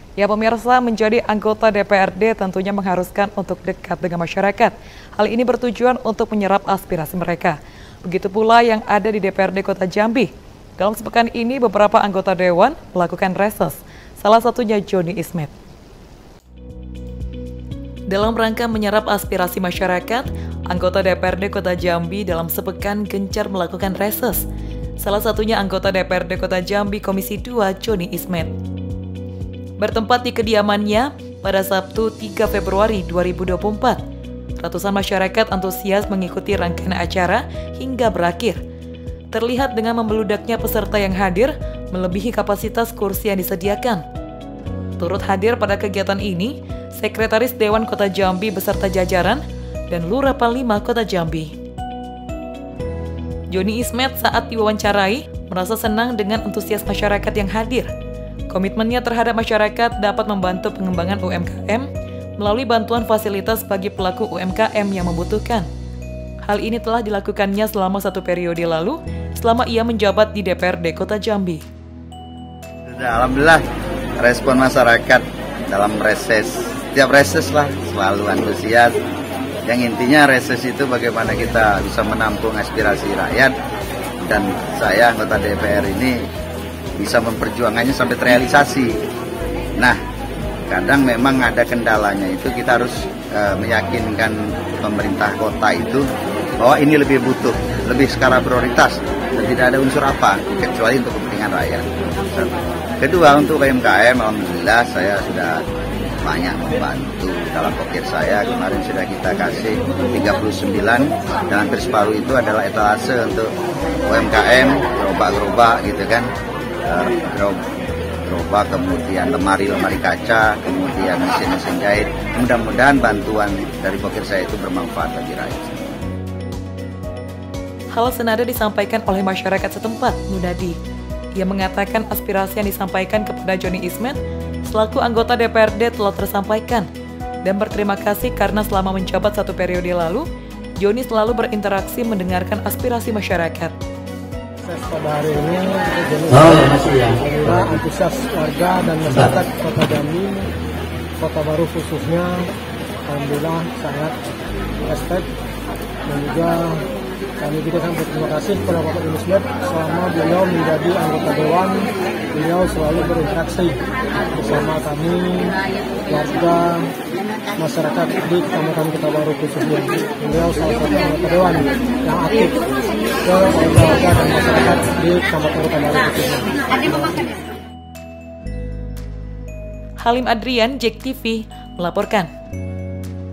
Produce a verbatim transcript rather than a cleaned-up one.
Ya pemirsa, menjadi anggota D P R D tentunya mengharuskan untuk dekat dengan masyarakat. Hal ini bertujuan untuk menyerap aspirasi mereka. Begitu pula yang ada di D P R D Kota Jambi. Dalam sepekan ini beberapa anggota Dewan melakukan reses, salah satunya Joni Ismet. Dalam rangka menyerap aspirasi masyarakat, anggota D P R D Kota Jambi dalam sepekan gencar melakukan reses. Salah satunya anggota D P R D Kota Jambi Komisi dua Joni Ismet. Bertempat di kediamannya pada Sabtu tiga Februari dua ribu dua puluh empat, ratusan masyarakat antusias mengikuti rangkaian acara hingga berakhir. Terlihat dengan membeludaknya peserta yang hadir melebihi kapasitas kursi yang disediakan. Turut hadir pada kegiatan ini, Sekretaris Dewan Kota Jambi beserta jajaran dan Lurah Panglima Kota Jambi. Joni Ismet saat diwawancarai merasa senang dengan antusias masyarakat yang hadir. Komitmennya terhadap masyarakat dapat membantu pengembangan U M K M melalui bantuan fasilitas bagi pelaku U M K M yang membutuhkan. Hal ini telah dilakukannya selama satu periode lalu, selama ia menjabat di D P R D Kota Jambi. Alhamdulillah, respon masyarakat dalam reses, setiap reses lah selalu antusias. Yang intinya reses itu bagaimana kita bisa menampung aspirasi rakyat, dan saya anggota D P R ini bisa memperjuangannya sampai terrealisasi. Nah, kadang memang ada kendalanya, itu kita harus e, meyakinkan pemerintah kota itu bahwa ini lebih butuh, lebih skala prioritas, dan tidak ada unsur apa kecuali untuk kepentingan rakyat. Kedua, untuk U M K M, alhamdulillah saya sudah banyak membantu dalam pokir saya. Kemarin sudah kita kasih tiga puluh sembilan, dan hampir separuh itu adalah etalase untuk U M K M, gerobak-gerobak gitu kan, gerobak, kemudian lemari-lemari kaca, kemudian mesin-mesin jahit. Mudah-mudahan bantuan dari pokir saya itu bermanfaat bagi rakyat. Hal senada disampaikan oleh masyarakat setempat, Munadi. Ia mengatakan aspirasi yang disampaikan kepada Joni Ismet selaku anggota D P R D telah tersampaikan dan berterima kasih karena selama menjabat satu periode lalu, Joni selalu berinteraksi mendengarkan aspirasi masyarakat. Pada hari ini, alhamdulillah antusias warga dan masyarakat Kota Jambi, Kota Baru khususnya, alhamdulillah sangat respect, dan juga kami juga sangat berterima kasih kepada Bapak Joni Ismet selama beliau menjadi anggota Dewan. Beliau selalu berinteraksi bersama kami, warga, masyarakat di Kecamatan Kota Baru khususnya. Beliau salah satu anggota Dewan yang aktif ke warga dan masyarakat di Kecamatan Kota Baru khususnya. Halim Adrian, J E K T V, melaporkan.